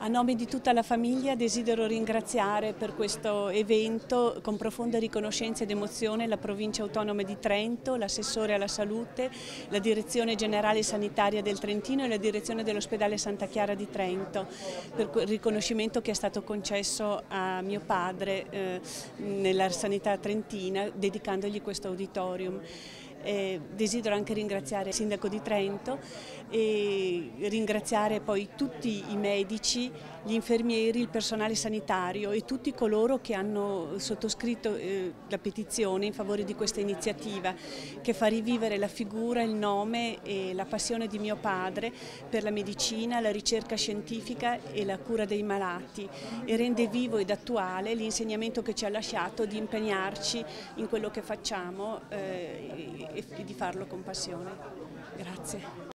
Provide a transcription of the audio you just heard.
A nome di tutta la famiglia desidero ringraziare per questo evento con profonda riconoscenza ed emozione la Provincia Autonoma di Trento, l'assessore alla salute, la Direzione Generale Sanitaria del Trentino e la Direzione dell'Ospedale Santa Chiara di Trento per il riconoscimento che è stato concesso a mio padre nella sanità trentina dedicandogli questo auditorium. Desidero anche ringraziare il Sindaco di Trento e ringraziare poi tutti i medici, gli infermieri, il personale sanitario e tutti coloro che hanno sottoscritto la petizione in favore di questa iniziativa che fa rivivere la figura, il nome e la passione di mio padre per la medicina, la ricerca scientifica e la cura dei malati e rende vivo ed attuale l'insegnamento che ci ha lasciato di impegnarci in quello che facciamo e di farlo con passione. Grazie.